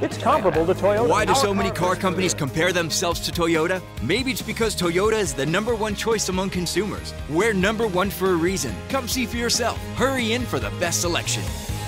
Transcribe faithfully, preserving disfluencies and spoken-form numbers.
It's comparable to Toyota. Why do so many car companies compare themselves to Toyota? Maybe it's because Toyota is the number one choice among consumers. We're number one for a reason. Come see for yourself. Hurry in for the best selection.